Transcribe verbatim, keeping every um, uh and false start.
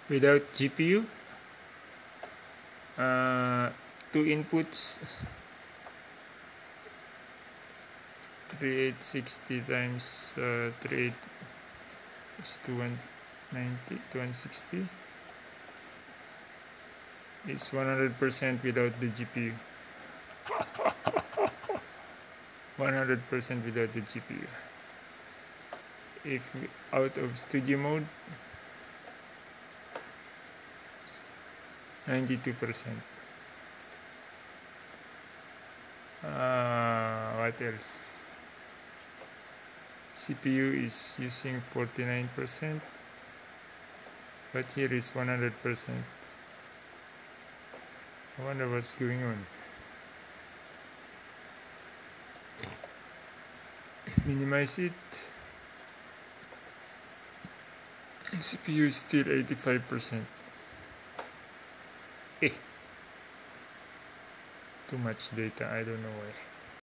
without G P U. Uh, two inputs, thirty-eight sixty times uh, thirty-eight is two hundred ninety, two hundred sixty is one hundred percent without the G P U. one hundred percent without the G P U. If out of studio mode, ninety-two percent. Uh, what else? C P U is using forty-nine percent, but here is one hundred percent. I wonder what's going on. Minimize it. C P U is still eighty-five percent. Eh. Too much data, I don't know why.